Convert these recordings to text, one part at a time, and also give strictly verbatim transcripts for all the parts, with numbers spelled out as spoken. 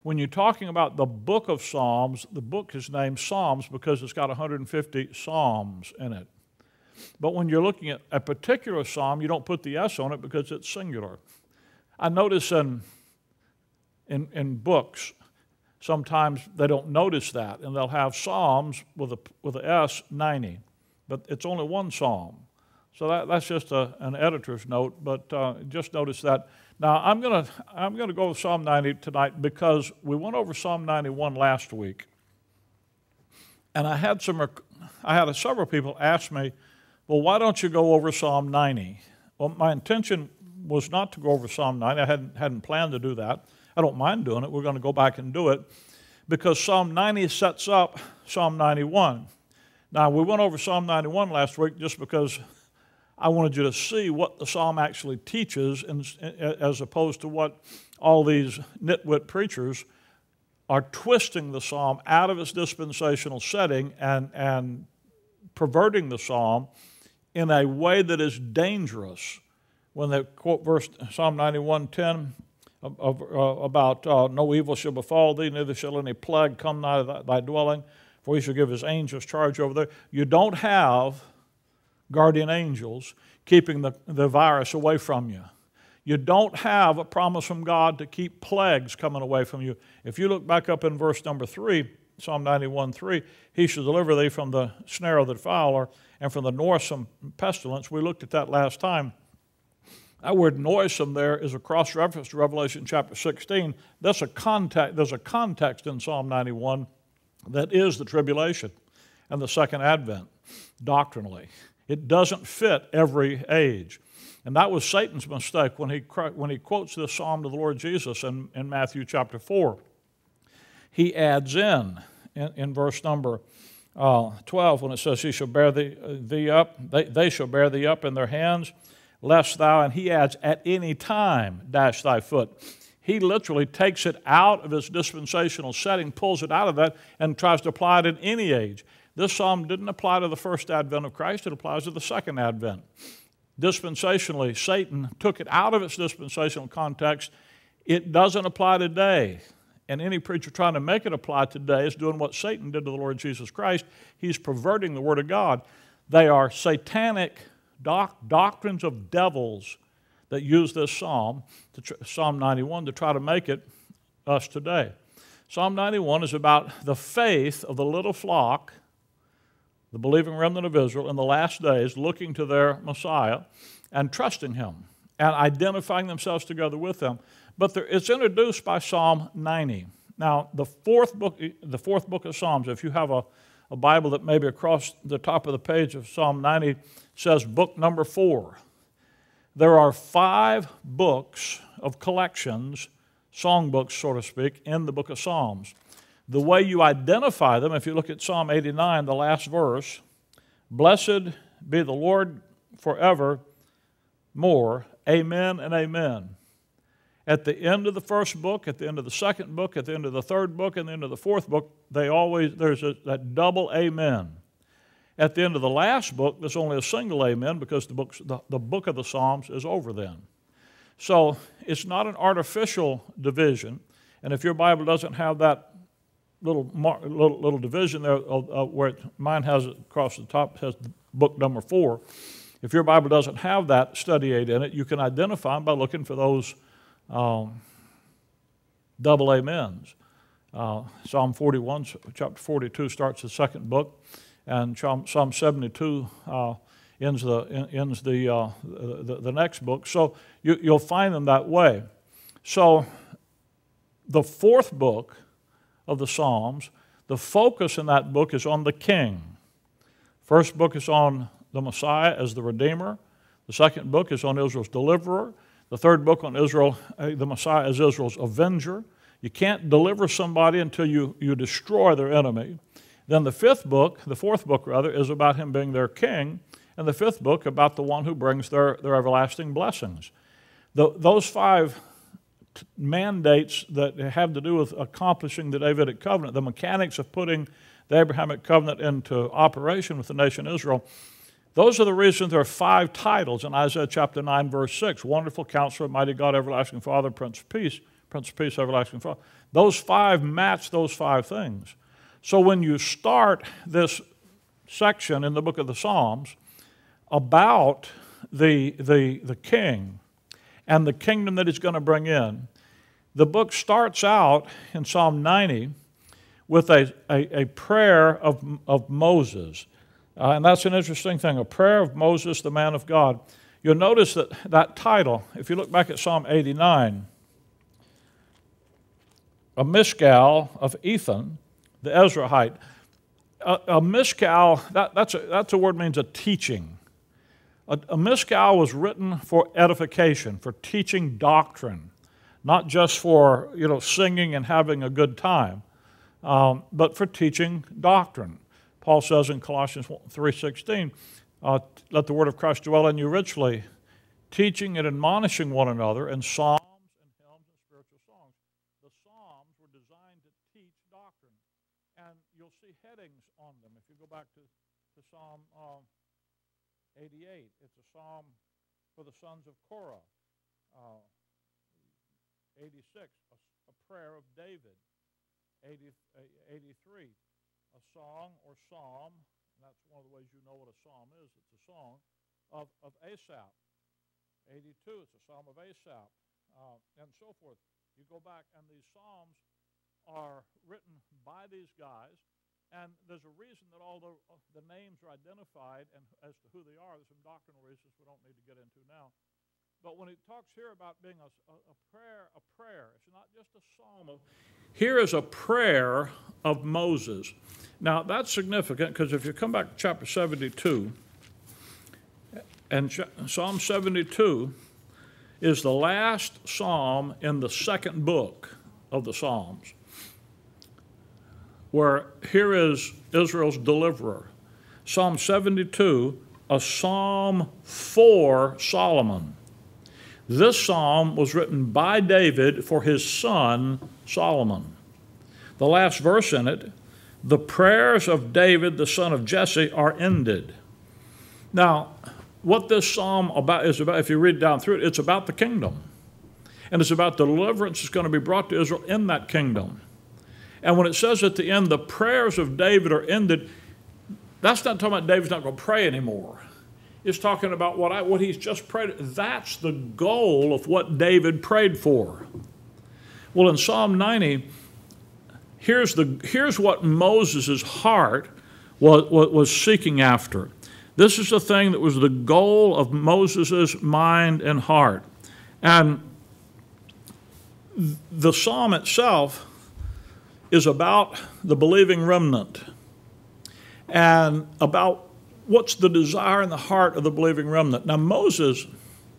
when you're talking about the book of Psalms, the book is named Psalms because it's got one hundred fifty psalms in it. But when you're looking at a particular psalm, you don't put the S on it because it's singular. I notice in, in, in books, sometimes they don't notice that, and they'll have Psalms with a, with a S, ninety. But it's only one psalm. So that, that's just a, an editor's note, but uh, just notice that. Now, I'm going to I'm gonna go with Psalm ninety tonight because we went over Psalm ninety-one last week. And I had, some, I had several people ask me, well, why don't you go over Psalm ninety? Well, my intention was not to go over Psalm ninety. I hadn't, hadn't planned to do that. I don't mind doing it. We're going to go back and do it because Psalm ninety sets up Psalm ninety-one. Now, we went over Psalm ninety-one last week just because I wanted you to see what the psalm actually teaches as opposed to what all these nitwit preachers are twisting the psalm out of its dispensational setting and, and perverting the psalm in a way that is dangerous. When they quote verse Psalm ninety-one ten of, of, uh, about uh, no evil shall befall thee, neither shall any plague come nigh thy, thy dwelling, for he shall give his angels charge over there. You don't have guardian angels keeping the, the virus away from you. You don't have a promise from God to keep plagues coming away from you. If you look back up in verse number three, Psalm ninety-one three, he shall deliver thee from the snare of the fowler and from the noisome pestilence. We looked at that last time. That word noisome there is a cross-reference to Revelation chapter sixteen. That's a context, there's a context in Psalm ninety-one that is the tribulation and the second advent, doctrinally. It doesn't fit every age. And that was Satan's mistake when he, when he quotes this psalm to the Lord Jesus in, in Matthew chapter four. He adds in, in, in verse number uh, twelve, when it says, he shall bear thee, uh, thee up, they, they shall bear thee up in their hands, lest thou, and he adds, at any time dash thy foot. He literally takes it out of its dispensational setting, pulls it out of that, and tries to apply it in any age. This psalm didn't apply to the first advent of Christ, it applies to the second advent. Dispensationally, Satan took it out of its dispensational context. It doesn't apply today. And any preacher trying to make it apply today is doing what Satan did to the Lord Jesus Christ. He's perverting the Word of God. They are satanic doc- doctrines of devils that use this psalm, to tr- Psalm ninety-one, to try to make it us today. Psalm ninety-one is about the faith of the little flock, the believing remnant of Israel in the last days, looking to their Messiah and trusting Him and identifying themselves together with Him. But there, it's introduced by Psalm ninety. Now, the fourth book, the fourth book of Psalms, if you have a, a Bible that maybe across the top of the page of Psalm ninety says book number four. There are five books of collections, songbooks, so to speak, in the book of Psalms. The way you identify them, if you look at Psalm eighty-nine, the last verse, blessed be the Lord forever more, amen and amen. At the end of the first book, at the end of the second book, at the end of the third book, and the end of the fourth book, they always there's a, that double amen. At the end of the last book, there's only a single amen because the, books, the, the book of the Psalms is over then. So it's not an artificial division. And if your Bible doesn't have that little mar, little, little division there uh, where it, mine has it across the top, has book number four. If your Bible doesn't have that study aid in it, you can identify them by looking for those um, double amens. Uh, Psalm forty-one, chapter forty-two starts the second book, and Psalm seventy-two uh, ends the ends the, uh, the the next book. So you, you'll find them that way. So the fourth book of the Psalms, the focus in that book is on the king. First book is on the Messiah as the Redeemer. The second book is on Israel's deliverer. The third book on Israel, uh, the Messiah as Israel's avenger. You can't deliver somebody until you, you destroy their enemy. Then the fifth book, the fourth book rather, is about him being their king. And the fifth book about the one who brings their, their everlasting blessings. The, those five t- mandates that have to do with accomplishing the Davidic covenant, the mechanics of putting the Abrahamic covenant into operation with the nation Israel, those are the reasons there are five titles in Isaiah chapter nine, verse six. Wonderful Counselor, Mighty God, Everlasting Father, Prince of Peace. Prince of Peace, everlasting Father. Those five match those five things. So when you start this section in the book of the Psalms about the, the, the king and the kingdom that he's going to bring in, the book starts out in Psalm ninety with a, a, a prayer of, of Moses. Uh, and that's an interesting thing, a prayer of Moses, the man of God. You'll notice that that title, if you look back at Psalm eighty-nine, a Mishgal of Ethan, the Ezrahite. A, a Mishgal, that, that's, a, that's a word means a teaching. A, a Mishgal was written for edification, for teaching doctrine, not just for, you know, singing and having a good time, um, but for teaching doctrine. Paul says in Colossians three sixteen, uh, let the word of Christ dwell in you richly, teaching and admonishing one another in psalms and hymns and spiritual songs. The psalms were designed to teach doctrine, and you'll see headings on them. If you go back to, to Psalm uh, eighty-eight, it's a psalm for the sons of Korah. Uh, eighty-six, a, a prayer of David. eighty, eighty-three, a song or psalm, and that's one of the ways you know what a psalm is, it's a song, of, of Asaph. eighty-two, it's a psalm of Asaph, uh, and so forth. You go back, and these psalms are written by these guys, and there's a reason that all the, uh, the names are identified, and as to who they are, there's some doctrinal reasons we don't need to get into now. But when it talks here about being a, a, a prayer, a prayer, it's not just a psalm. Of, here is a prayer of Moses. Now, that's significant because if you come back to chapter seventy-two, and ch- Psalm seventy-two is the last psalm in the second book of the Psalms, where here is Israel's deliverer. Psalm seventy-two, a psalm for Solomon. This psalm was written by David for his son Solomon. The last verse in it, the prayers of David, the son of Jesse, are ended. Now, what this psalm about is about, if you read down through it, it's about the kingdom. And it's about the deliverance that's going to be brought to Israel in that kingdom. And when it says at the end, the prayers of David are ended, that's not talking about David's not going to pray anymore. It's talking about what, I, what he's just prayed. That's the goal of what David prayed for. Well, in Psalm ninety, here's, the, here's what Moses' heart was, was seeking after. This is the thing that was the goal of Moses' mind and heart. And the psalm itself is about the believing remnant and about what's the desire in the heart of the believing remnant. Now, Moses,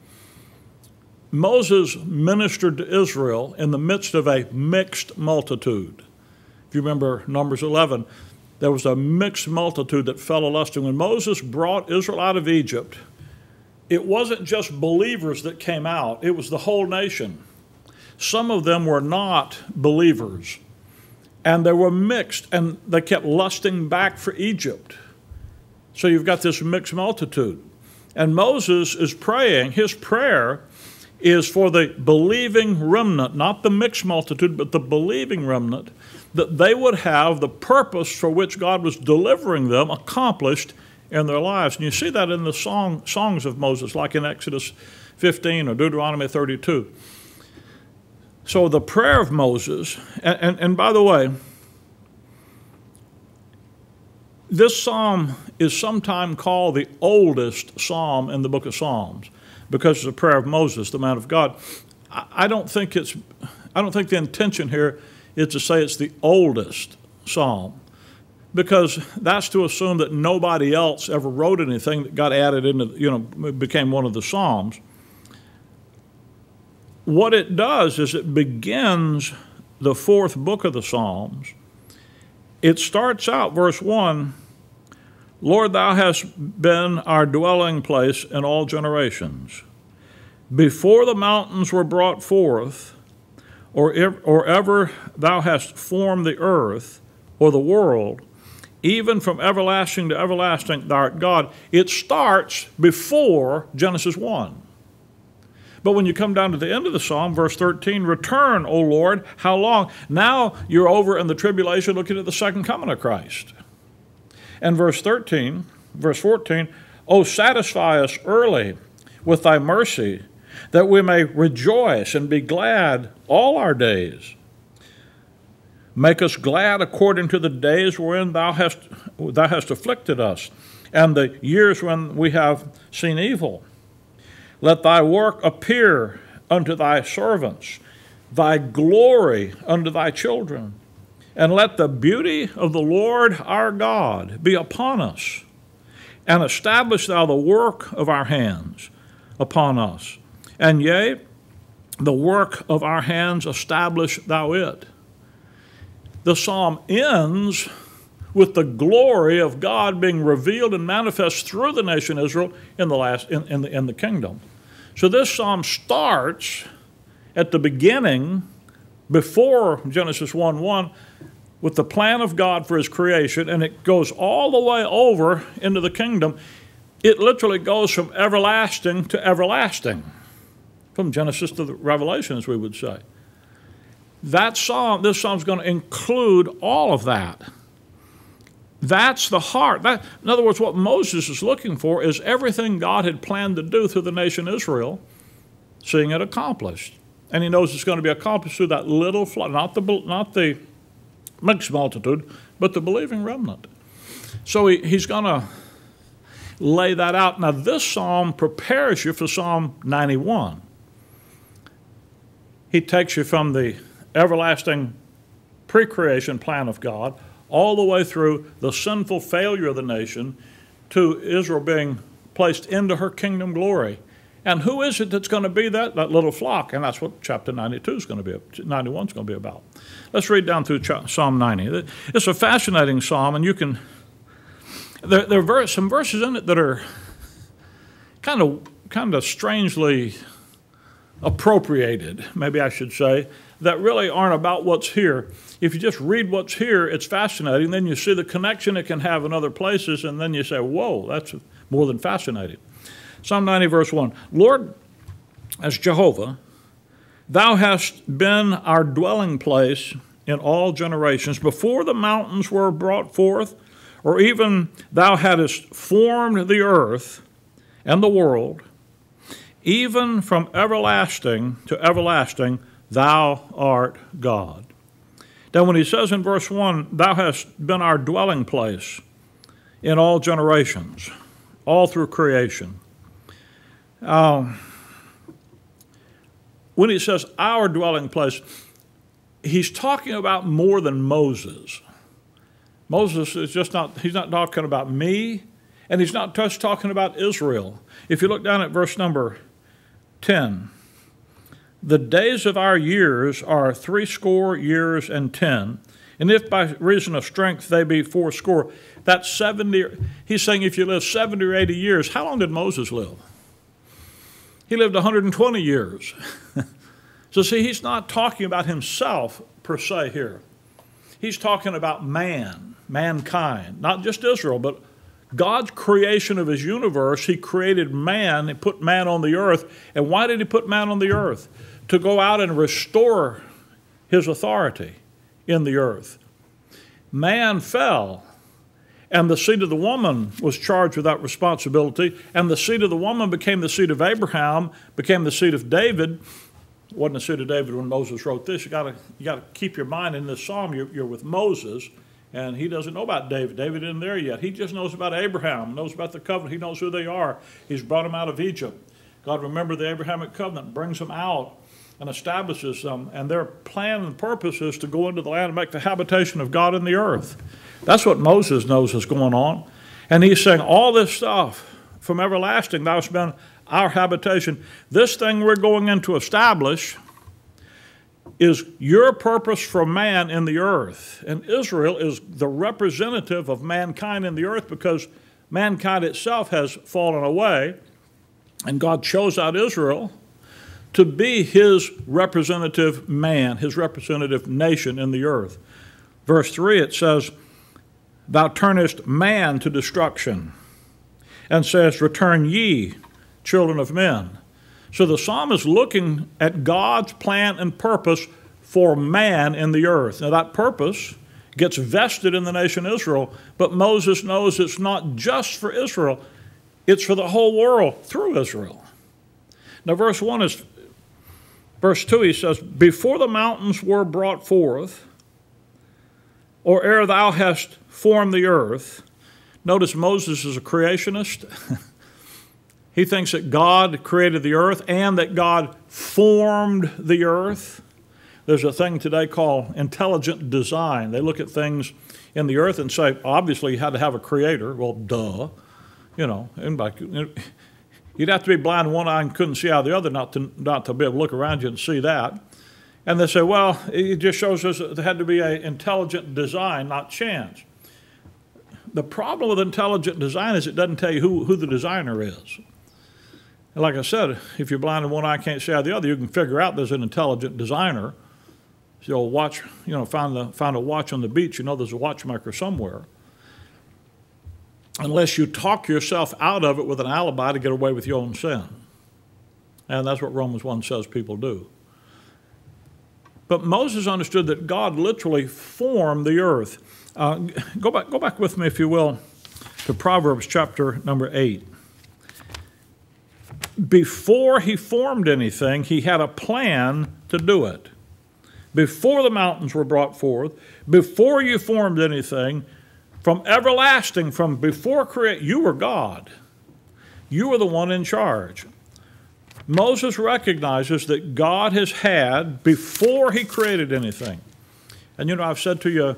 Moses ministered to Israel in the midst of a mixed multitude. If you remember Numbers eleven, there was a mixed multitude that fell a lusting. When Moses brought Israel out of Egypt, it wasn't just believers that came out, it was the whole nation. Some of them were not believers, and they were mixed, and they kept lusting back for Egypt. So you've got this mixed multitude. And Moses is praying, his prayer is for the believing remnant, not the mixed multitude, but the believing remnant, that they would have the purpose for which God was delivering them accomplished in their lives. And you see that in the song, songs of Moses, like in Exodus fifteen or Deuteronomy thirty-two. So the prayer of Moses, and, and, and by the way, this psalm is sometimes called the oldest psalm in the book of Psalms because it's a prayer of Moses, the man of God. I don't think it's, I don't think the intention here is to say it's the oldest psalm, because that's to assume that nobody else ever wrote anything that got added into, you know, became one of the psalms. What it does is it begins the fourth book of the Psalms. It starts out, verse one, Lord, thou hast been our dwelling place in all generations. Before the mountains were brought forth, or, ev- or ever thou hast formed the earth or the world, even from everlasting to everlasting thou art God. It starts before Genesis one. But when you come down to the end of the psalm, verse thirteen, return, O Lord, how long? Now you're over in the tribulation looking at the second coming of Christ. And verse thirteen, verse fourteen, O satisfy us early with thy mercy, that we may rejoice and be glad all our days. Make us glad according to the days wherein thou hast, thou hast afflicted us, and the years when we have seen evil. Let thy work appear unto thy servants, thy glory unto thy children. And let the beauty of the Lord our God be upon us, and establish thou the work of our hands upon us. And yea, the work of our hands establish thou it. The psalm ends with the glory of God being revealed and manifest through the nation Israel in the last in, in, the, in the kingdom. So this psalm starts at the beginning, before Genesis one one, with the plan of God for his creation, and it goes all the way over into the kingdom. It literally goes from everlasting to everlasting, from Genesis to the Revelation, as we would say. That psalm, this psalm is going to include all of that. That's the heart. That, in other words, what Moses is looking for is everything God had planned to do through the nation Israel, seeing it accomplished. And he knows it's going to be accomplished through that little flock, not the, not the mixed multitude, but the believing remnant. So he, he's going to lay that out. Now, this psalm prepares you for Psalm ninety-one. He takes you from the everlasting pre-creation plan of God all the way through the sinful failure of the nation to Israel being placed into her kingdom glory. And who is it that's going to be that? That little flock. And that's what chapter ninety-two is going to be, ninety-one is going to be about. Let's read down through Psalm ninety. It's a fascinating psalm, and you can, there, there are some verses in it that are kind of, kind of strangely appropriated, maybe I should say, that really aren't about what's here. If you just read what's here, it's fascinating. Then you see the connection it can have in other places, and then you say, whoa, that's more than fascinating. Psalm ninety, verse one, Lord, as Jehovah, thou hast been our dwelling place in all generations. Before the mountains were brought forth, or even thou hadst formed the earth and the world, even from everlasting to everlasting, thou art God. Then when he says in verse one, thou hast been our dwelling place in all generations, all through creation. Um, when he says our dwelling place, he's talking about more than Moses. Moses is just not, he's not talking about me, and he's not just talking about Israel. If you look down at verse number ten, the days of our years are threescore years and ten, and if by reason of strength they be fourscore, that's seventy. He's saying if you live seventy or eighty years, how long did Moses live? He lived one hundred twenty years. So see, he's not talking about himself per se here. He's talking about man, mankind, not just Israel, but God's creation of his universe. He created man, he put man on the earth. And why did he put man on the earth? To go out and restore his authority in the earth. Man fell, and the seed of the woman was charged with that responsibility, and the seed of the woman became the seed of Abraham, became the seed of David. It wasn't the seed of David when Moses wrote this. You gotta, you gotta keep your mind in this psalm. You're, you're with Moses, and he doesn't know about David. David isn't there yet. He just knows about Abraham, knows about the covenant. He knows who they are. He's brought them out of Egypt. God remembered the Abrahamic covenant, brings them out and establishes them, and their plan and purpose is to go into the land and make the habitation of God in the earth. That's what Moses knows is going on. And he's saying all this stuff from everlasting, thou hast been our habitation. This thing we're going in to establish is your purpose for man in the earth. And Israel is the representative of mankind in the earth because mankind itself has fallen away, and God chose out Israel to be his representative man, his representative nation in the earth. Verse three, it says, thou turnest man to destruction, and sayest, return ye, children of men. So the psalm is looking at God's plan and purpose for man in the earth. Now that purpose gets vested in the nation Israel, but Moses knows it's not just for Israel, it's for the whole world through Israel. Now verse one is, verse two, he says, before the mountains were brought forth, or ere thou hast formed the earth. Notice Moses is a creationist. He thinks that God created the earth and that God formed the earth. There's a thing today called intelligent design. They look at things in the earth and say, obviously you had to have a creator. Well, duh. You know, anybody, you'd have to be blind in one eye and couldn't see out of the other not to, not to be able to look around you and see that. And they say, well, it just shows us that there had to be an intelligent design, not chance. The problem with intelligent design is it doesn't tell you who, who the designer is. And like I said, if you're blind in one eye, can't see out of the other, you can figure out there's an intelligent designer. So you'll watch, you know, find, the, find a watch on the beach, you know there's a watchmaker somewhere. Unless you talk yourself out of it with an alibi to get away with your own sin. And that's what Romans one says people do. But Moses understood that God literally formed the earth. Uh, go back, go back with me, if you will, to Proverbs chapter number eight. Before he formed anything, he had a plan to do it. Before the mountains were brought forth, before you formed anything, from everlasting, from before creation, you were God. You were the one in charge. Moses recognizes that God has had before he created anything. And you know, I've said to you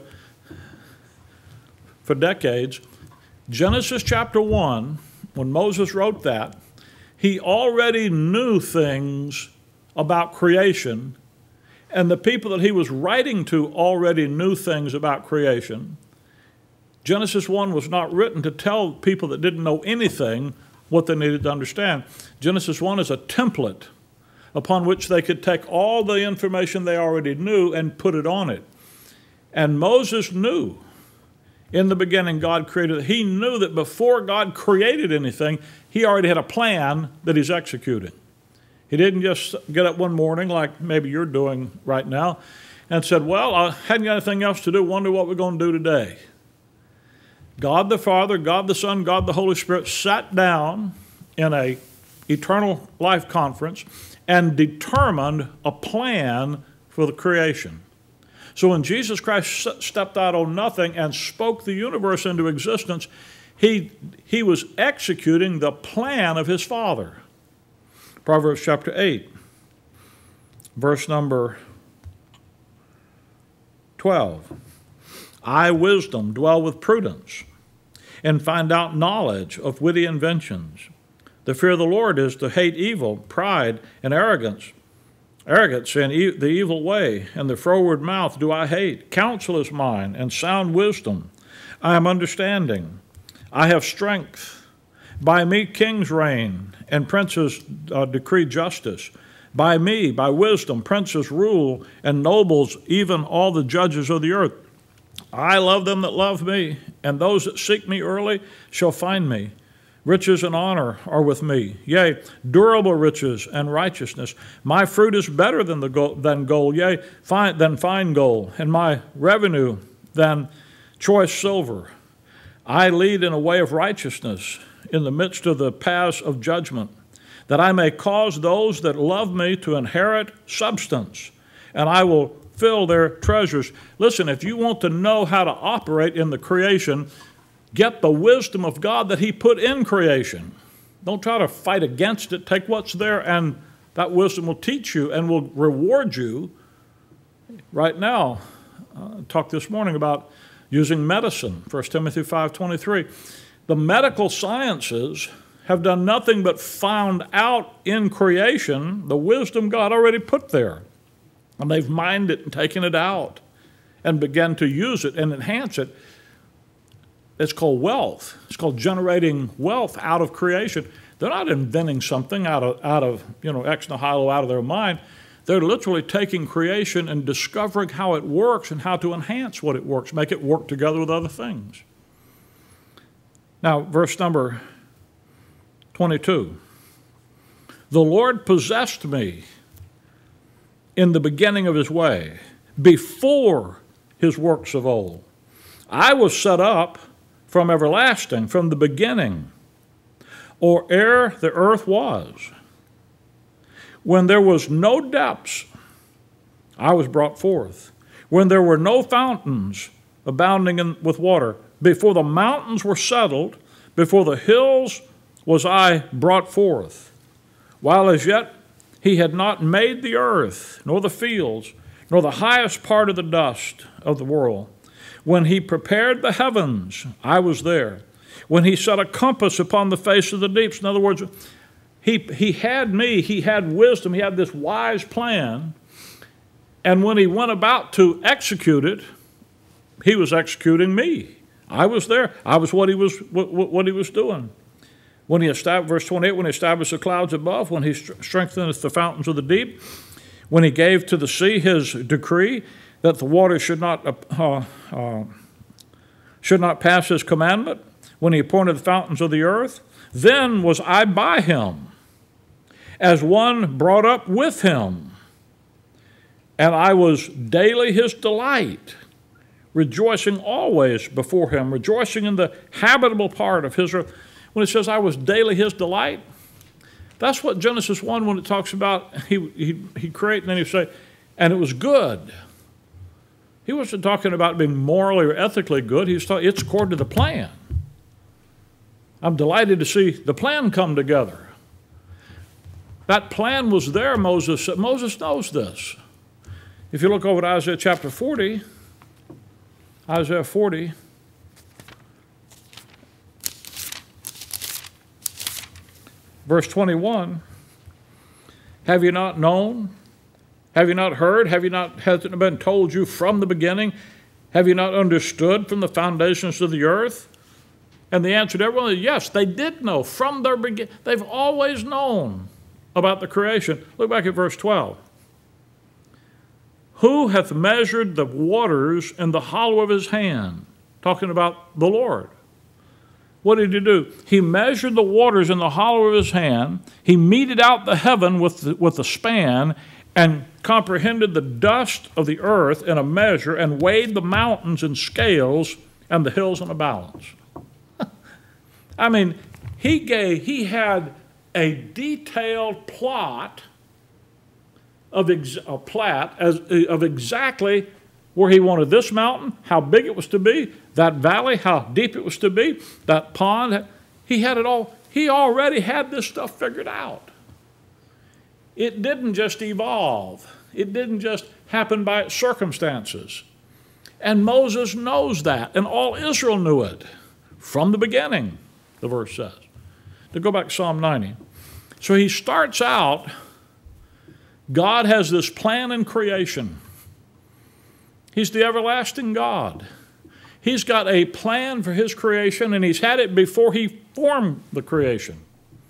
for decades, Genesis chapter one, when Moses wrote that, he already knew things about creation, and the people that he was writing to already knew things about creation. Genesis one was not written to tell people that didn't know anything what they needed to understand. Genesis one is a template upon which they could take all the information they already knew and put it on it. And Moses knew in the beginning God created. He knew that before God created anything, he already had a plan that he's executing. He didn't just get up one morning like maybe you're doing right now and said, well, I hadn't got anything else to do, wonder what we're going to do today. God the Father, God the Son, God the Holy Spirit sat down in a eternal life conference and determined a plan for the creation. So when Jesus Christ stepped out on nothing and spoke the universe into existence, he, he was executing the plan of his Father. Proverbs chapter eight, verse number twelve. I, wisdom, dwell with prudence, and find out knowledge of witty inventions. The fear of the Lord is to hate evil, pride, and arrogance. Arrogance and e- the evil way, and the froward mouth do I hate. Counsel is mine, and sound wisdom. I am understanding. I have strength. By me kings reign, and princes uh, decree justice. By me, by wisdom, princes rule, and nobles, even all the judges of the earth. I love them that love me, and those that seek me early shall find me. Riches and honor are with me, yea, durable riches and righteousness. My fruit is better than the gold, than gold, yea, fine, than fine gold, and my revenue than choice silver. I lead in a way of righteousness in the midst of the paths of judgment, that I may cause those that love me to inherit substance, and I will fill their treasures. Listen, if you want to know how to operate in the creation, get the wisdom of God that he put in creation. Don't try to fight against it. Take what's there, and that wisdom will teach you and will reward you. Right now, uh, I talked this morning about using medicine, First Timothy five twenty-three. The medical sciences have done nothing but found out in creation the wisdom God already put there. And they've mined it and taken it out and began to use it and enhance it. It's called wealth. It's called generating wealth out of creation. They're not inventing something out of, out of you know, ex nihilo, out of their mind. They're literally taking creation and discovering how it works and how to enhance what it works, make it work together with other things. Now, verse number twenty-two. The Lord possessed me in the beginning of his way, before his works of old. I was set up from everlasting, from the beginning, or ere the earth was. When there was no depths, I was brought forth. When there were no fountains abounding in, with water, before the mountains were settled, before the hills was I brought forth. While as yet he had not made the earth, nor the fields, nor the highest part of the dust of the world. When he prepared the heavens, I was there. When he set a compass upon the face of the deeps. In other words, he, he had me, he had wisdom, he had this wise plan. And when he went about to execute it, he was executing me. I was there. I was what he was, what, what he was doing. When he established, verse twenty-eight, when he established the clouds above, when he strengtheneth the fountains of the deep, when he gave to the sea his decree that the water should not uh, uh, should not pass his commandment, when he appointed the fountains of the earth, then was I by him, as one brought up with him, and I was daily his delight, rejoicing always before him, rejoicing in the habitable part of his earth. When it says I was daily his delight, that's what Genesis one, when it talks about he, he, he created, and then he say, and it was good. He wasn't talking about being morally or ethically good. He was talking, it's according to the plan. I'm delighted to see the plan come together. That plan was there, Moses said. Moses knows this. If you look over to Isaiah chapter forty, Isaiah forty, verse twenty-one, have you not known? Have you not heard? Have you not, has it been told you from the beginning? Have you not understood from the foundations of the earth? And the answer to everyone is yes, they did know from their beginning. They've always known about the creation. Look back at verse twelve. Who hath measured the waters in the hollow of his hand? Talking about the Lord. What did he do? He measured the waters in the hollow of his hand. He meted out the heaven with the, with a span, and comprehended the dust of the earth in a measure, and weighed the mountains in scales and the hills in a balance. I mean, he gave, he had a detailed plot of ex, a plat as, of exactly where he wanted this mountain, how big it was to be, that valley, how deep it was to be, that pond. He had it all. He already had this stuff figured out. It didn't just evolve. It didn't just happen by circumstances. And Moses knows that, and all Israel knew it from the beginning, the verse says. To go back to Psalm ninety. So he starts out, God has this plan in creation. He's the everlasting God. He's got a plan for his creation, and he's had it before he formed the creation.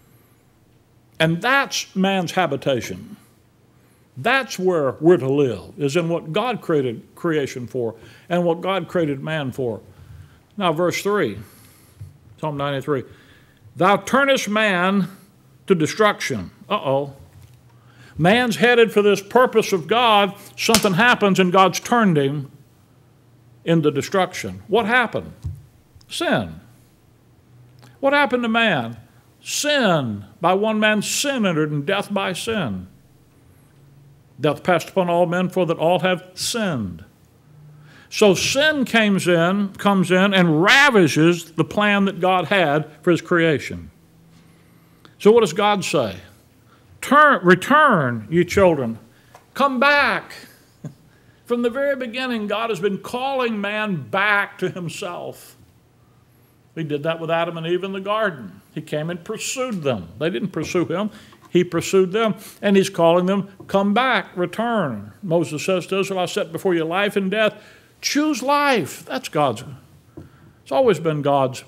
And that's man's habitation. That's where we're to live, is in what God created creation for and what God created man for. Now, verse three, Psalm ninety-three. Thou turnest man to destruction. Uh-oh. Man's headed for this purpose of God. Something happens and God's turned him into destruction. What happened? Sin. What happened to man? Sin. By one man's sin entered, and death by sin. Death passed upon all men, for that all have sinned. So sin comes in, comes in and ravages the plan that God had for his creation. So what does God say? Turn, return, ye children. Come back. From the very beginning, God has been calling man back to himself. He did that with Adam and Eve in the garden. He came and pursued them. They didn't pursue him. He pursued them, and he's calling them, come back, return. Moses says to Israel, I set before you life and death. Choose life. That's God's. It's always been God's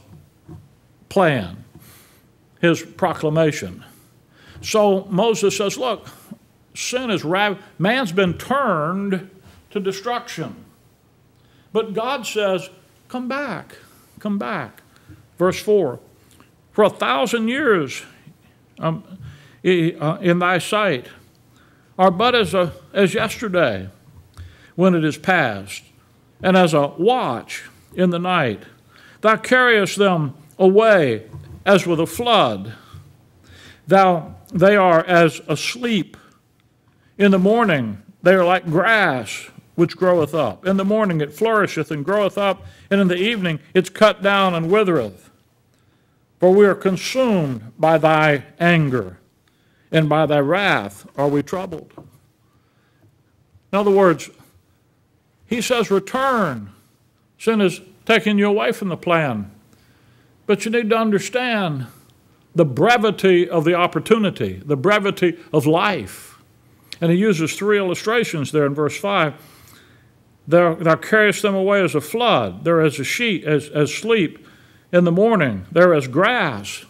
plan, his proclamation. So Moses says, look, sin is rav- man's been turned to destruction. But God says, come back, come back. Verse four, for a thousand years, um, in thy sight are but as, a, as yesterday when it is past, and as a watch in the night. Thou carriest them away as with a flood. Thou, they are as asleep. In the morning they are like grass which groweth up. In the morning it flourisheth and groweth up, and in the evening it's cut down and withereth. For we are consumed by thy anger, and by thy wrath are we troubled. In other words, he says, return. Sin is taking you away from the plan. But you need to understand the brevity of the opportunity, the brevity of life. And he uses three illustrations there in verse five. Thou, thou carriest them away as a flood. They're as a sheep, as, as sleep in the morning. They're as grass.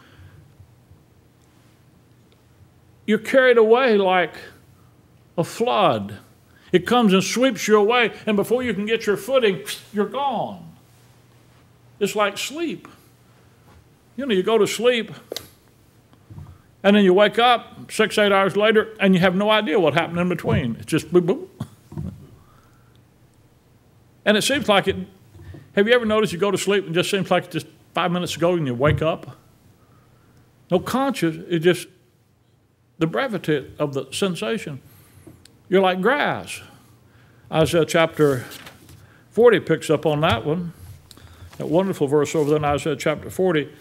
You're carried away like a flood. It comes and sweeps you away, and before you can get your footing, you're gone. It's like sleep. You know, you go to sleep, and then you wake up six, eight hours later, and you have no idea what happened in between. It's just boop, boop. And it seems like it, have you ever noticed you go to sleep and it just seems like just five minutes ago and you wake up? No conscious, it just, the brevity of the sensation. You're like grass. Isaiah chapter forty picks up on that one. That wonderful verse over there in Isaiah chapter forty.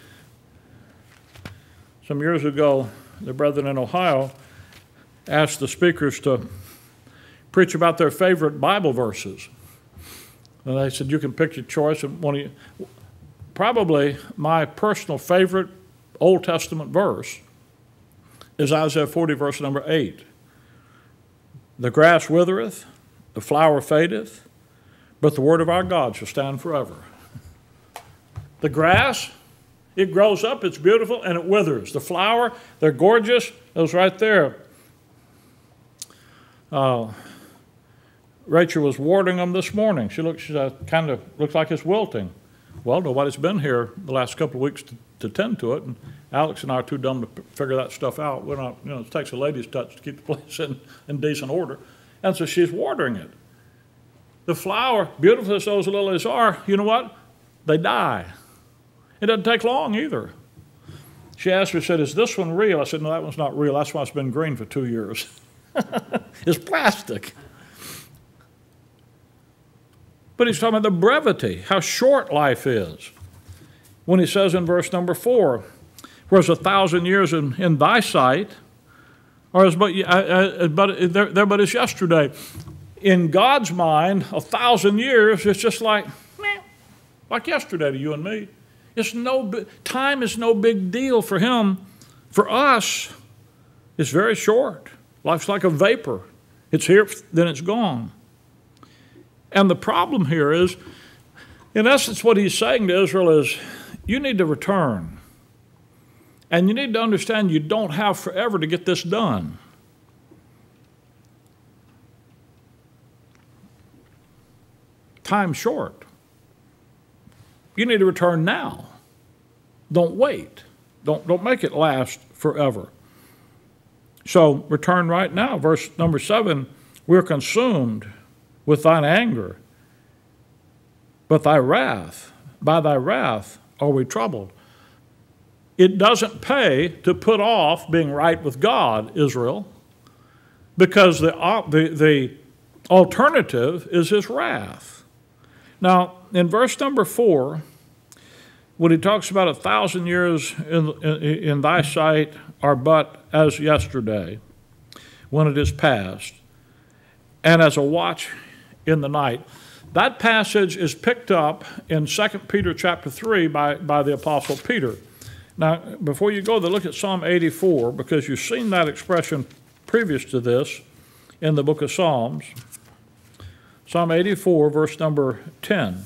Some years ago, the brethren in Ohio asked the speakers to preach about their favorite Bible verses. And they said, you can pick your choice. And one of you, probably my personal favorite Old Testament verse is Isaiah forty, verse number eight. The grass withereth, the flower fadeth, but the word of our God shall stand forever. The grass, it grows up, it's beautiful, and it withers. The flower, they're gorgeous. It was right there. Uh, Rachel was watering them this morning. She looks, she uh, kind of looks like it's wilting. Well, nobody's been here the last couple of weeks to, to tend to it, and Alex and I are too dumb to p- figure that stuff out. We're not, you know, it takes a lady's touch to keep the place in, in decent order. And so she's watering it. The flower, beautiful as those lilies are, you know what? They die. It doesn't take long either. She asked me, said, is this one real? I said, no, that one's not real. That's why it's been green for two years. It's plastic. But he's talking about the brevity, how short life is. When he says in verse number four, whereas a thousand years in, in thy sight, or as but, uh, but they're, they're but as yesterday. In God's mind, a thousand years is just like, meh, like yesterday to you and me. It's no, time is no big deal for him. For us, it's very short. Life's like a vapor. It's here, then it's gone. And the problem here is, in essence, what he's saying to Israel is, you need to return. And you need to understand you don't have forever to get this done. Time's short. You need to return now. Don't wait. Don't, don't make it last forever. So return right now. Verse number seven, we're consumed with thine anger, but thy wrath, by thy wrath are we troubled. It doesn't pay to put off being right with God, Israel, because the, the, the alternative is his wrath. Now, in verse number four, when he talks about a thousand years in, in, in thy sight are but as yesterday, when it is past, and as a watch in the night. That passage is picked up in Second Peter chapter three by, by the Apostle Peter. Now, before you go there, look at Psalm eighty-four, because you've seen that expression previous to this in the book of Psalms. Psalm eighty-four, verse number ten.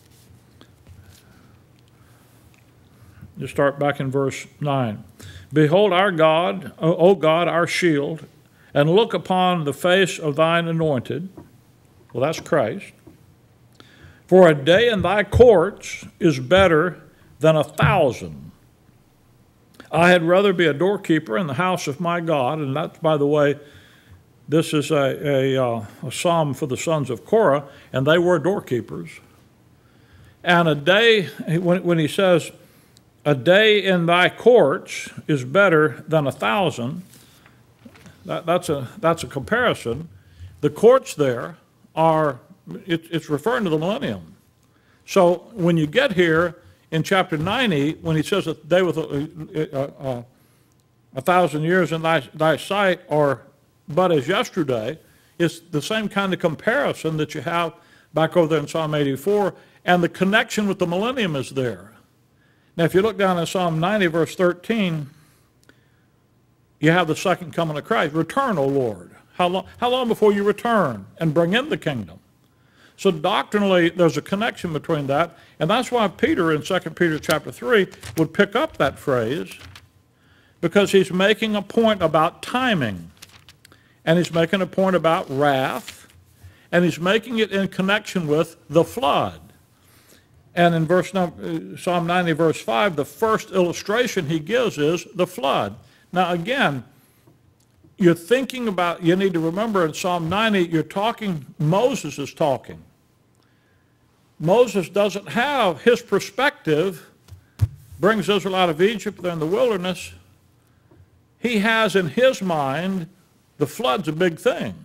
You start back in verse nine. Behold our God, O God, our shield, and look upon the face of thine anointed. Well, that's Christ. For a day in thy courts is better than a thousand. I had rather be a doorkeeper in the house of my God. And that's, by the way, this is a, a, uh, a psalm for the sons of Korah, and they were doorkeepers. And a day, when, when he says, a day in thy courts is better than a thousand, that, that's, a, that's a comparison. The courts there are, it, it's referring to the millennium. So when you get here in chapter ninety, when he says a day with a, a, a, a thousand years in thy, thy sight, or but as yesterday, it's the same kind of comparison that you have back over there in Psalm eighty-four, and the connection with the millennium is there. Now, if you look down in Psalm ninety, verse thirteen, you have the second coming of Christ. Return, O Lord. How long, how long before you return and bring in the kingdom? So doctrinally, there's a connection between that, and that's why Peter in Second Peter chapter three would pick up that phrase, because he's making a point about timing, and he's making a point about wrath, and he's making it in connection with the flood. And in verse number, Psalm ninety, verse five, the first illustration he gives is the flood. Now again, you're thinking about, you need to remember in Psalm ninety, you're talking, Moses is talking. Moses doesn't have his perspective, brings Israel out of Egypt, they're in the wilderness. He has in his mind, the flood's a big thing.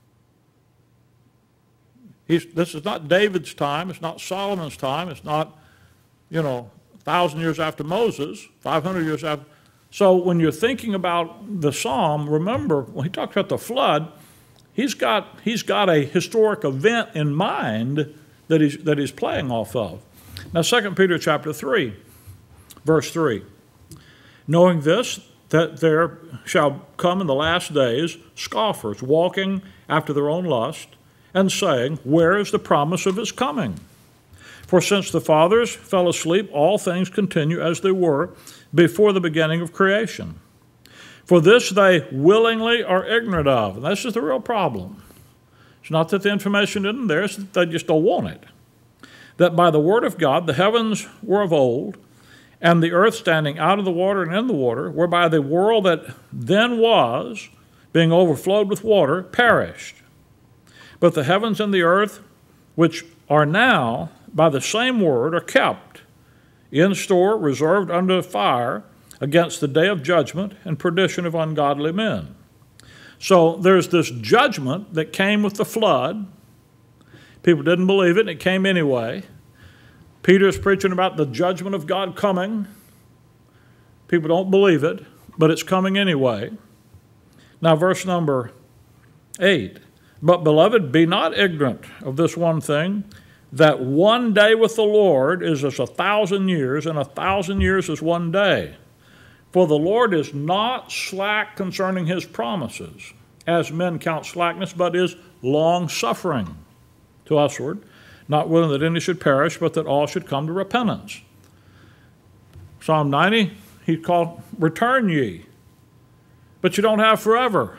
He's, this is not David's time, it's not Solomon's time, it's not, you know, a thousand years after Moses, five hundred years after. So when you're thinking about the psalm, remember, when he talks about the flood, he's got, he's got a historic event in mind that he's, that he's playing off of. Now, Second Peter chapter three, verse three. Knowing this, that there shall come in the last days scoffers, walking after their own lust, and saying, where is the promise of his coming? For since the fathers fell asleep, all things continue as they were before the beginning of creation. For this they willingly are ignorant of. And this is the real problem. It's not that the information isn't there, it's that they just don't want it. That by the word of God the heavens were of old, and the earth standing out of the water and in the water, whereby the world that then was, being overflowed with water, perished. But the heavens and the earth, which are now by the same word, are kept in store, reserved unto fire, against the day of judgment and perdition of ungodly men. So there's this judgment that came with the flood. People didn't believe it, and it came anyway. Peter's preaching about the judgment of God coming. People don't believe it, but it's coming anyway. Now, verse number eight. But, beloved, be not ignorant of this one thing, that one day with the Lord is as a thousand years, and a thousand years is one day. For the Lord is not slack concerning his promises, as men count slackness, but is long-suffering to usward, not willing that any should perish, but that all should come to repentance. Psalm ninety, he called, return ye, but you don't have forever.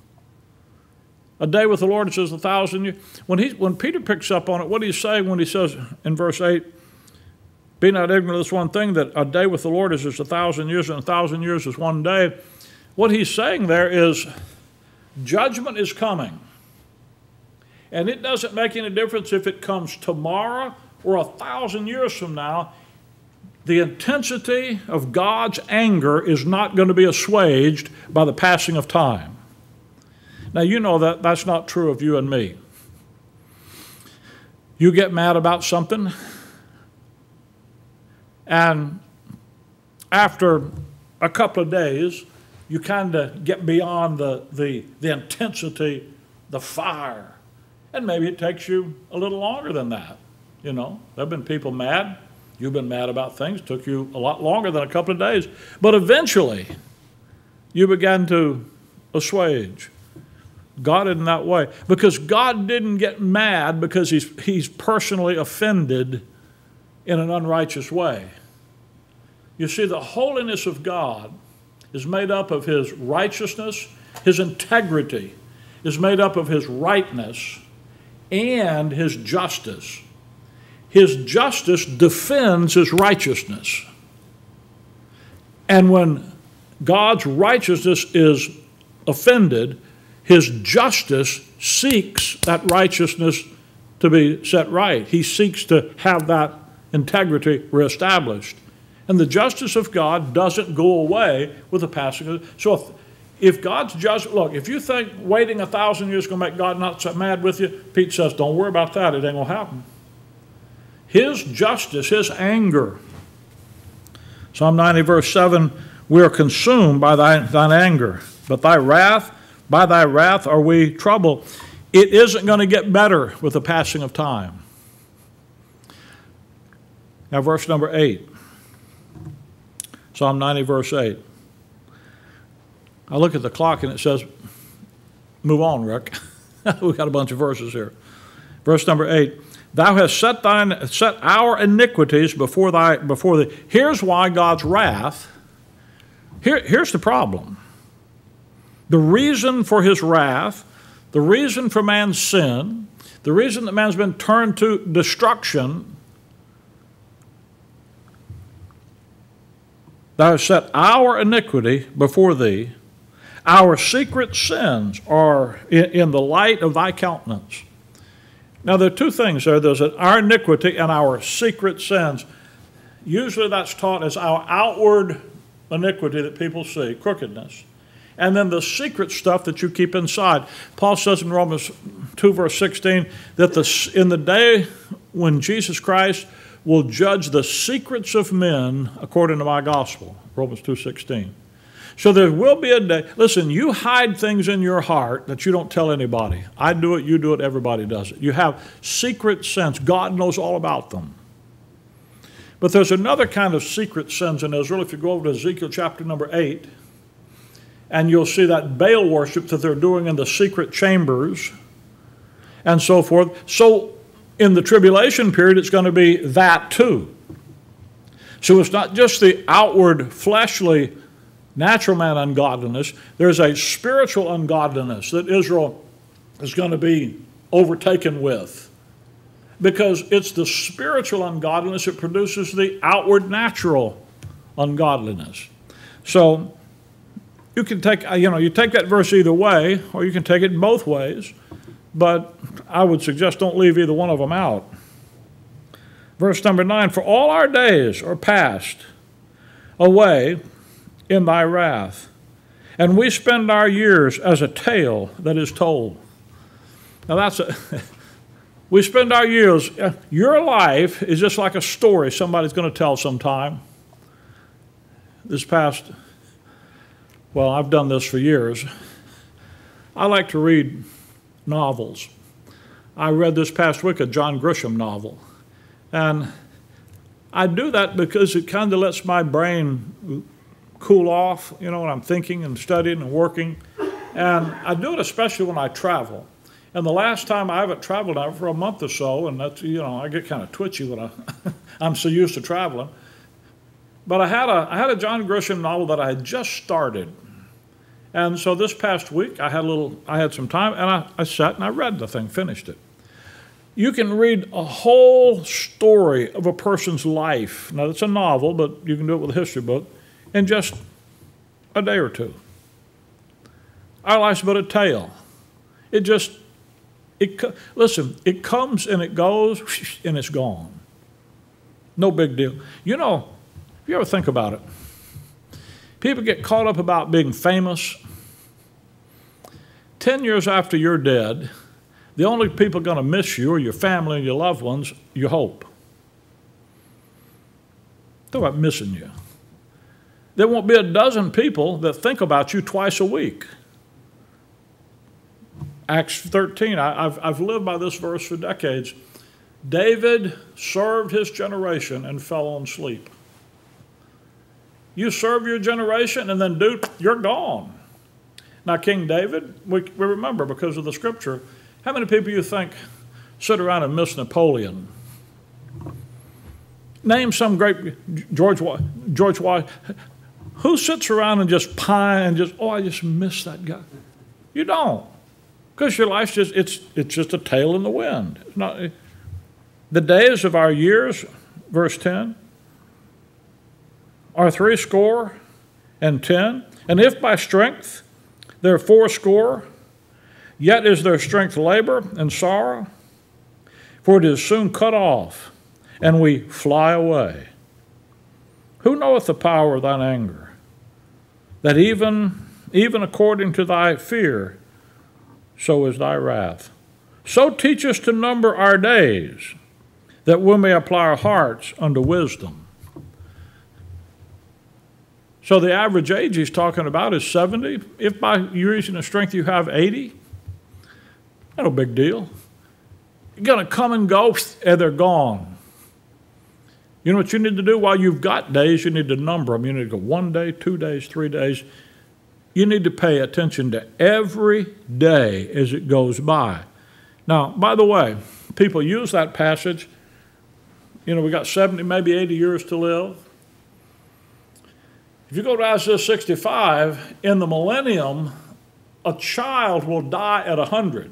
A day with the Lord is as a thousand years. When, he, when Peter picks up on it, what he's saying when he says in verse eight, be not ignorant of this one thing, that a day with the Lord is as a thousand years, and a thousand years is one day. What he's saying there is judgment is coming. And it doesn't make any difference if it comes tomorrow or a thousand years from now. The intensity of God's anger is not going to be assuaged by the passing of time. Now, you know that that's not true of you and me. You get mad about something, and after a couple of days, you kind of get beyond the, the, the intensity, the fire. And maybe it takes you a little longer than that. You know, there have been people mad. You've been mad about things. It took you a lot longer than a couple of days. But eventually, you began to assuage. God isn't that way. Because God didn't get mad because he's, he's personally offended in an unrighteous way. You see, the holiness of God is made up of his righteousness, his integrity is made up of his rightness, and his justice. His justice defends his righteousness. And when God's righteousness is offended, his justice seeks that righteousness to be set right. He seeks to have that integrity reestablished. And the justice of God doesn't go away with the passing of it. So if, if God's just, look, if you think waiting a thousand years is going to make God not so mad with you, Pete says, don't worry about that. It ain't going to happen. His justice, his anger. Psalm ninety, verse seven, we are consumed by thy, thine anger, but thy wrath, by thy wrath are we troubled. It isn't going to get better with the passing of time. Now, verse number eight. Psalm ninety, verse eight. I look at the clock and it says, move on, Rick. We've got a bunch of verses here. Verse number eight. Thou hast set thine set our iniquities before thy before thee. Here's why God's wrath. Here, here's the problem. The reason for his wrath, the reason for man's sin, the reason that man's been turned to destruction, thou hast set our iniquity before thee. Our secret sins are in, in the light of thy countenance. Now, there are two things there. There's our iniquity and our secret sins. Usually that's taught as our outward iniquity that people see, crookedness. And then the secret stuff that you keep inside. Paul says in Romans two, verse sixteen, that the, in the day when Jesus Christ will judge the secrets of men according to my gospel, Romans two sixteen. So there will be a day. Listen, you hide things in your heart that you don't tell anybody. I do it, you do it, everybody does it. You have secret sins. God knows all about them. But there's another kind of secret sins in Israel. If you go over to Ezekiel chapter number eight, and you'll see that Baal worship that they're doing in the secret chambers and so forth. So in the tribulation period, it's going to be that too. So it's not just the outward fleshly natural man ungodliness. There's a spiritual ungodliness that Israel is going to be overtaken with, because it's the spiritual ungodliness that produces the outward natural ungodliness. So you can take, you know, you take that verse either way, or you can take it both ways, but I would suggest don't leave either one of them out. Verse number nine, for all our days are passed away in thy wrath, and we spend our years as a tale that is told. Now that's a, we spend our years, your life is just like a story somebody's going to tell sometime. This past, well, I've done this for years. I like to read novels. I read this past week a John Grisham novel, and I do that because it kind of lets my brain cool off, you know, when I'm thinking and studying and working. And I do it especially when I travel. And the last time I haven't traveled out for a month or so, and that's, you know, I get kind of twitchy when I, I'm so used to traveling. But I had a I had a John Grisham novel that I had just started. And so this past week I had a little I had some time, and I, I sat and I read the thing, finished it. You can read a whole story of a person's life. Now it's a novel, but you can do it with a history book in just a day or two. Our life's but a tale. It just, it listen, it comes and it goes and it's gone. No big deal. You know, if you ever think about it, people get caught up about being famous. Ten years after you're dead, the only people going to miss you are your family and your loved ones, you hope. Talk about missing you. There won't be a dozen people that think about you twice a week. Acts thirteen, I, I've, I've lived by this verse for decades. David served his generation and fell on sleep. You serve your generation and then, dude, you're gone. Now, King David, we, we remember because of the scripture, how many people you think sit around and miss Napoleon? Name some great, George, George Washington. Who sits around and just pine and just, oh, I just miss that guy? You don't. Because your life's just, it's, it's just a tail in the wind. It's not, the days of our years, verse ten, are three score and ten. And if by strength they're fourscore, yet is their strength labor and sorrow, for it is soon cut off, and we fly away. Who knoweth the power of thine anger, that even, even according to thy fear, so is thy wrath? So teach us to number our days, that we may apply our hearts unto wisdom. So the average age he's talking about is seventy. If by your reason of strength you have eighty, not a big deal. You're going to come and go, and they're gone. You know what you need to do while you've got days? You need to number them. You need to go one day, two days, three days. You need to pay attention to every day as it goes by. Now, by the way, people use that passage. You know, we got seventy, maybe eighty years to live. If you go to Isaiah sixty-five, in the millennium, a child will die at one hundred.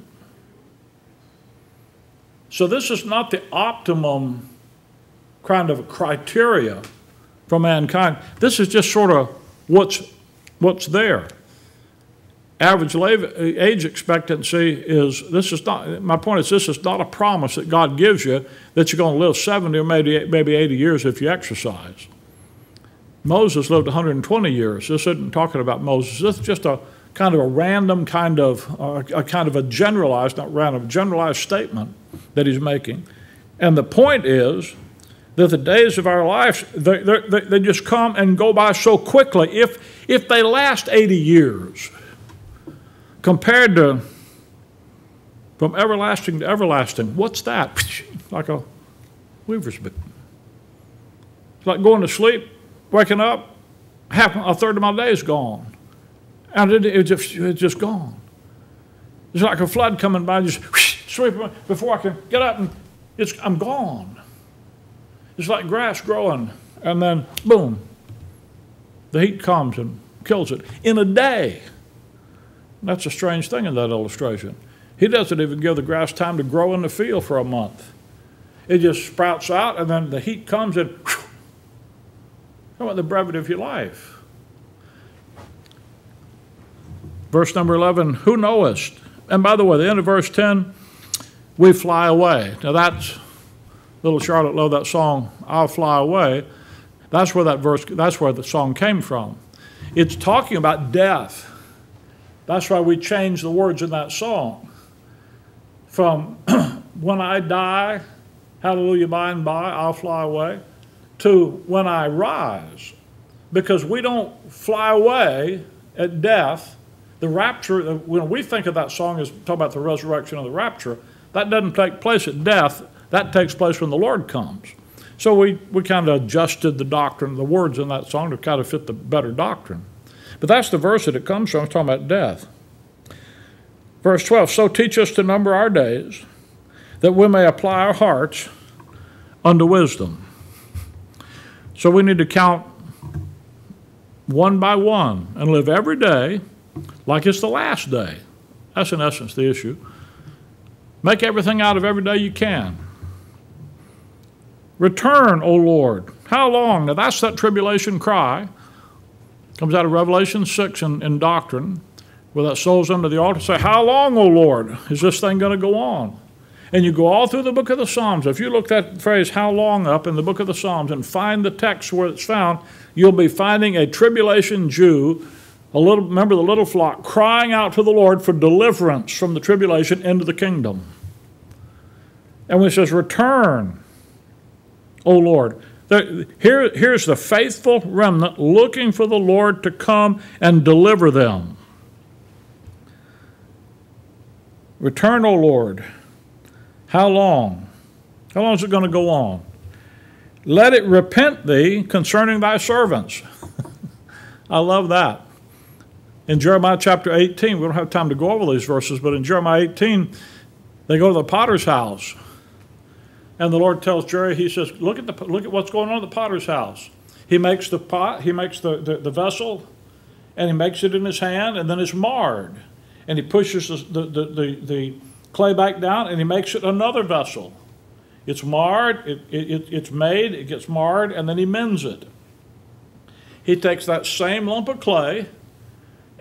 So this is not the optimum kind of criteria for mankind. This is just sort of what's, what's there. Average age expectancy is, this is not, my point is this is not a promise that God gives you that you're going to live seventy or maybe, maybe eighty years if you exercise. Moses lived one hundred twenty years. This isn't talking about Moses. This is just a kind of a random kind of, uh, a kind of a generalized, not random, generalized statement that he's making. And the point is that the days of our lives, they, they, they just come and go by so quickly. If, if they last eighty years, compared to from everlasting to everlasting, what's that? Like a weaver's bit. It's like going to sleep, waking up, half a third of my day is gone. And it, it just, it's just gone. It's like a flood coming by, just whoosh, sweeping before I can get up and it's, I'm gone. It's like grass growing, and then boom, the heat comes and kills it in a day. That's a strange thing in that illustration. He doesn't even give the grass time to grow in the field for a month. It just sprouts out, and then the heat comes and whew, how about the brevity of your life? Verse number eleven, who knowest? And by the way, the end of verse ten, we fly away. Now that's, little Charlotte loved that song, I'll Fly Away. That's where that verse, that's where the song came from. It's talking about death. That's why we changed the words in that song from when I die, hallelujah, by and by, I'll fly away, to when I rise. Because we don't fly away at death. The rapture, when we think of that song as talking about the resurrection of the rapture, that doesn't take place at death. That takes place when the Lord comes. So we, we kind of adjusted the doctrine, the words in that song to kind of fit the better doctrine. But that's the verse that it comes from. It's talking about death. Verse twelve, so teach us to number our days, that we may apply our hearts unto wisdom. So we need to count one by one and live every day like it's the last day. That's in essence the issue. Make everything out of every day you can. Return, O Lord. How long? Now that's that tribulation cry. Comes out of Revelation six in, in doctrine, where that soul's under the altar. Say, how long, O Lord, is this thing going to go on? And you go all through the book of the Psalms. If you look that phrase, how long, up in the book of the Psalms and find the text where it's found, you'll be finding a tribulation Jew, a little, remember the little flock, crying out to the Lord for deliverance from the tribulation into the kingdom. And when it says, return, O Lord, there, here, here's the faithful remnant looking for the Lord to come and deliver them. Return, O Lord. How long? How long is it going to go on? Let it repent thee concerning thy servants. I love that. In Jeremiah chapter eighteen, we don't have time to go over these verses, but in Jeremiah eighteen, they go to the potter's house. And the Lord tells Jerry, he says, look at, the, look at what's going on at the potter's house. He makes the pot, he makes the, the, the vessel, and he makes it in his hand, and then it's marred. And he pushes the, the, the, the clay back down, and he makes it another vessel. It's marred, it, it, it's made, it gets marred, and then he mends it. He takes that same lump of clay,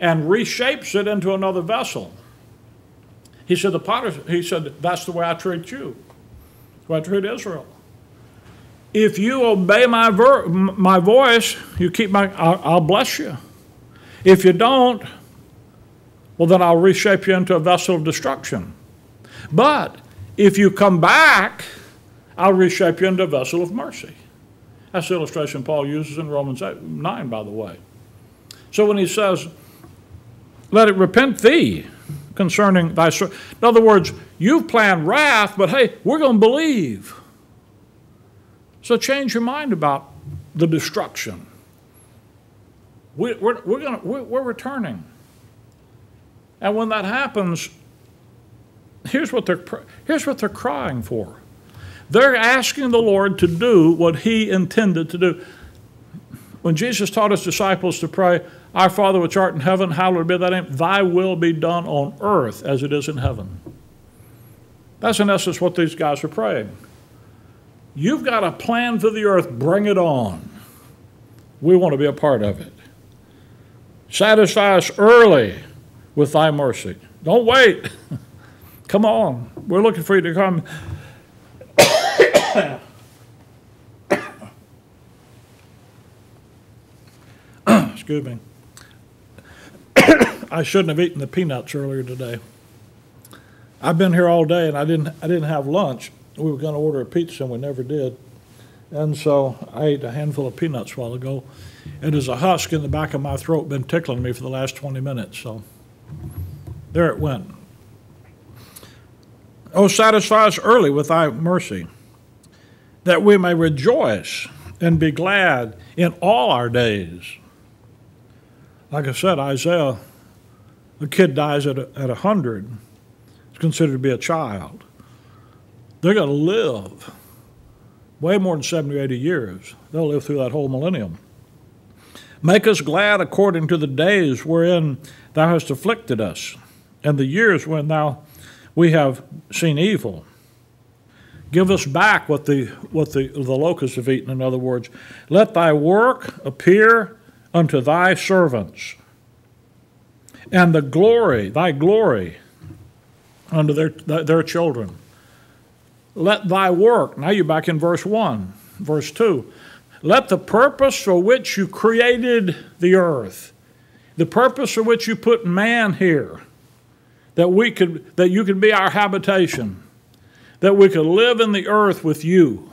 and reshapes it into another vessel. He said, the potter, he said, that's the way I treat you. That's the way I treat Israel. If you obey my, ver- my voice, you keep my, I'll, I'll bless you. If you don't, well, then I'll reshape you into a vessel of destruction. But if you come back, I'll reshape you into a vessel of mercy. That's the illustration Paul uses in Romans nine, by the way. So when he says, let it repent thee concerning thy servant. In other words, you've planned wrath, but hey, we're going to believe. So change your mind about the destruction. We, we're, we're, gonna, we're, we're returning. And when that happens, here's what they're, here's what they're crying for. They're asking the Lord to do what he intended to do. When Jesus taught his disciples to pray, our Father which art in heaven, hallowed be thy name, thy will be done on earth as it is in heaven. That's in essence what these guys are praying. You've got a plan for the earth, bring it on. We want to be a part of it. Satisfy us early with thy mercy. Don't wait. Come on. We're looking for you to come. Excuse me. I shouldn't have eaten the peanuts earlier today. I've been here all day and I didn't I didn't have lunch. We were going to order a pizza and we never did. And so I ate a handful of peanuts a while ago. It is a husk in the back of my throat been tickling me for the last twenty minutes. So there it went. Oh, satisfy us early with thy mercy, that we may rejoice and be glad in all our days. Like I said, Isaiah, a kid dies at a, at a hundred. It's considered to be a child. They're going to live way more than seventy or eighty years. They'll live through that whole millennium. Make us glad according to the days wherein thou hast afflicted us, and the years when thou we have seen evil. Give us back what the what the, the locusts have eaten, in other words. Let thy work appear unto thy servants, and the glory, thy glory, unto their, their children. Let thy work, now you're back in verse one, verse two. Let the purpose for which you created the earth, the purpose for which you put man here, that we could, that you could be our habitation, that we could live in the earth with you.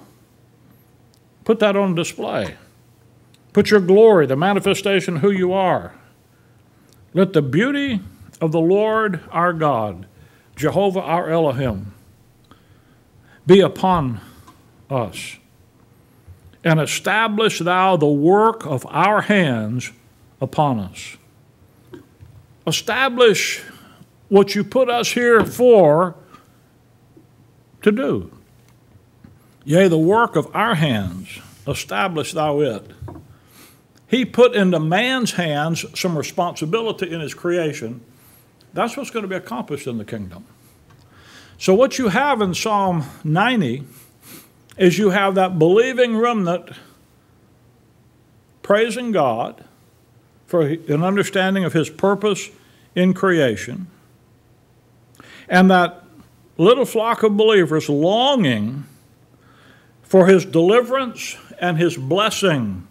Put that on display. Put your glory, the manifestation of who you are. Let the beauty of the Lord our God, Jehovah our Elohim, be upon us. And establish thou the work of our hands upon us. Establish what you put us here for to do. Yea, the work of our hands, establish thou it. He put into man's hands some responsibility in his creation. That's what's going to be accomplished in the kingdom. So what you have in Psalm ninety is you have that believing remnant praising God for an understanding of his purpose in creation, and that little flock of believers longing for his deliverance and his blessing.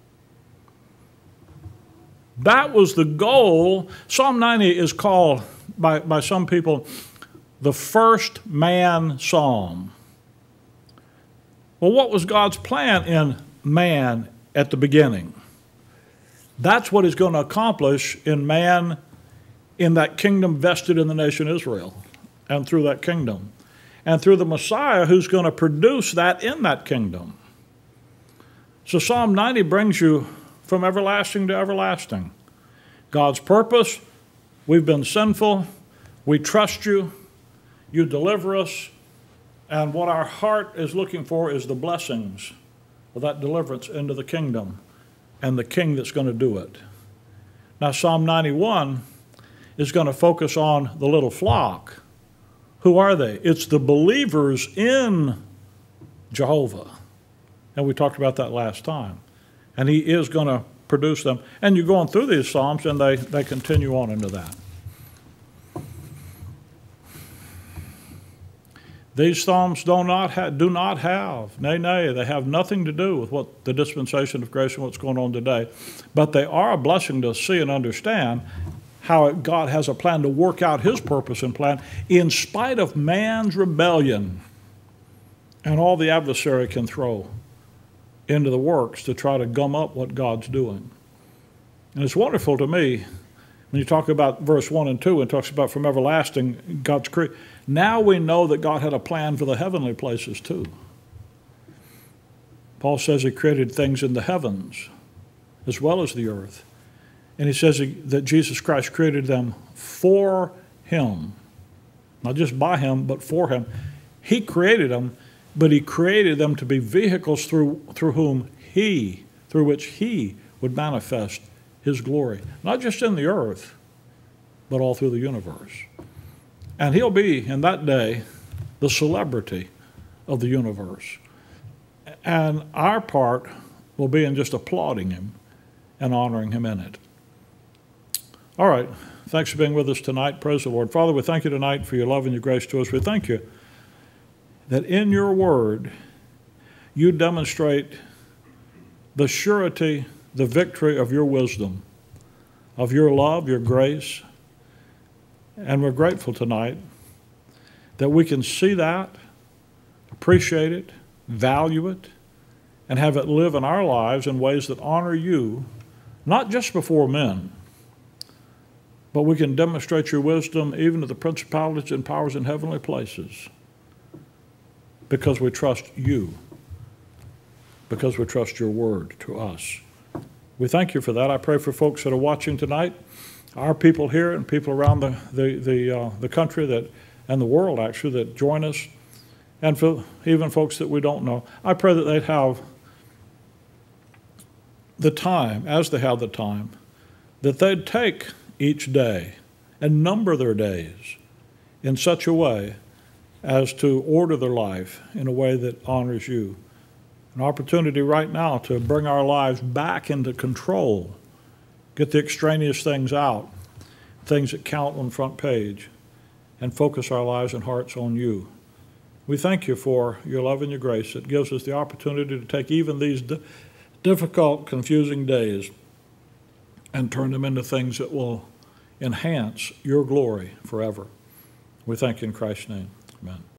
That was the goal. Psalm ninety is called by, by some people the first man psalm. Well, what was God's plan in man at the beginning? That's what he's going to accomplish in man in that kingdom vested in the nation Israel and through that kingdom. And through the Messiah who's going to produce that in that kingdom. So Psalm ninety brings you from everlasting to everlasting. God's purpose, we've been sinful, we trust you, you deliver us, and what our heart is looking for is the blessings of that deliverance into the kingdom and the king that's going to do it. Now Psalm ninety-one is going to focus on the little flock. Who are they? It's the believers in Jehovah. And we talked about that last time. And he is going to produce them. And you're going through these Psalms, and they, they continue on into that. These Psalms do not, ha- do not have, nay, nay, they have nothing to do with what the dispensation of grace and what's going on today. But they are a blessing to see and understand how God has a plan to work out his purpose and plan in spite of man's rebellion and all the adversary can throw into the works to try to gum up what God's doing. And it's wonderful to me when you talk about verse one and two and talks about from everlasting God's creation. Now we know that God had a plan for the heavenly places too. Paul says he created things in the heavens as well as the earth. And he says that Jesus Christ created them for him. Not just by him, but for him. He created them, but he created them to be vehicles through, through whom he, through which he would manifest his glory. Not just in the earth, but all through the universe. And he'll be, in that day, the celebrity of the universe. And our part will be in just applauding him and honoring him in it. All right. Thanks for being with us tonight. Praise the Lord. Father, we thank you tonight for your love and your grace to us. We thank you that in your word you demonstrate the surety, the victory of your wisdom, of your love, your grace. And we're grateful tonight that we can see that, appreciate it, value it, and have it live in our lives in ways that honor you, not just before men, but we can demonstrate your wisdom even to the principalities and powers in heavenly places because we trust you, because we trust your word to us. We thank you for that. I pray for folks that are watching tonight, our people here and people around the, the, the, uh, the country that, and the world, actually, that join us, and for even folks that we don't know. I pray that they'd have the time, as they have the time, that they'd take each day and number their days in such a way as to order their life in a way that honors you. An opportunity right now to bring our lives back into control, get the extraneous things out, things that count on the front page, and focus our lives and hearts on you. We thank you for your love and your grace that gives us the opportunity to take even these di- difficult, confusing days and turn them into things that will enhance your glory forever. We thank you in Christ's name. Amen.